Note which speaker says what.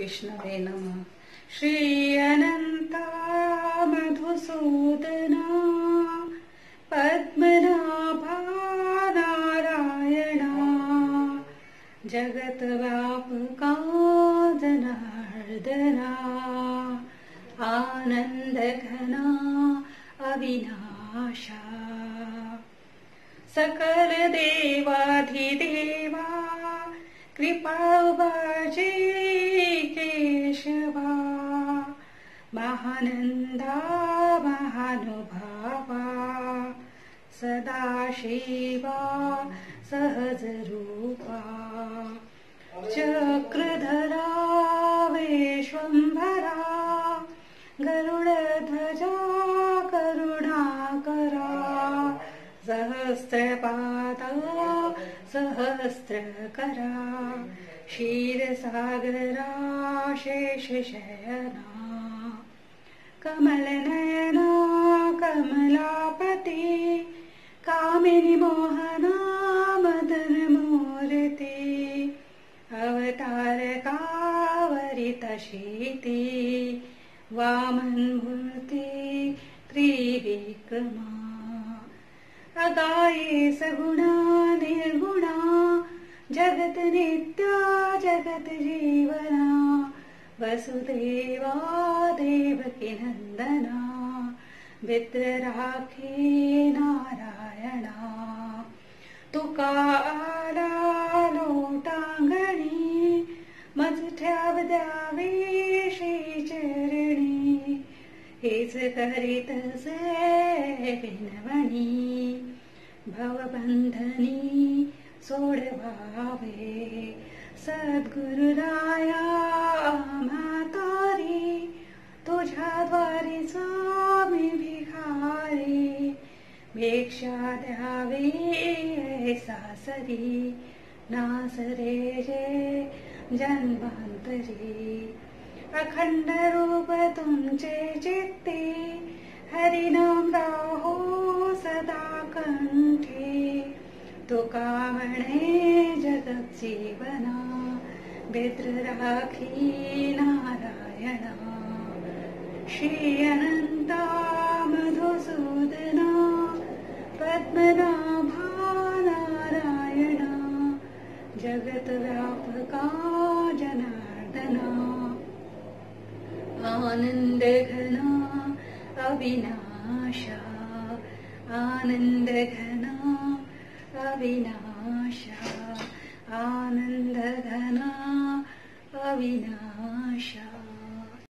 Speaker 1: विष्णवे नमः। श्री अनंता मधुसूदना पद्मनाभा नारायणा जगद्व्यापका जनार्दना आनंदघना अविनाशा सकल देवाधिदेवा कृपाभाजे केशवा महानंदा महानुभावा सदाशिवा सहजरूपा चक्रधरा विश्वंभरा गरुडध्वजा करुणाकरा सहस्रपादा सहस्रकरा क्षीरसागरा शेषशयना कमलनयना कमलापति कामिनी मोहना मदनमूर्ति अवतारका वरितशीति वामनमूर्ति त्रिविक्रमा अगाये सगुणा निर्गुणा जगत नित्या जगत जीवना वसुदेवा देवकी नंदना विद्राखी नारायणा तुका आला लोटांगणी मज द्यावे श्री चरणी हेच करीत से विनवणी भवबंधनी सोडवावे सद्गुरुराया म्हातारी तुझ्या द्वारी स्वामी भिखारी भिक्षा द्यावी सासरी नासरे जे जन्मांतरी अखंड रूप तुमचे चित्ते हरिनाम राहो सदा कंठी तुका म्हणे जगत जीवना भिद्र राखी नारायणा श्री अनंता मधुसूदना पद्मनाभा नारायणा जगत व्यापका जनार्दना आनंद घना अविनाशा आनंद घना अविनाशा आनंद घना अविनाशा।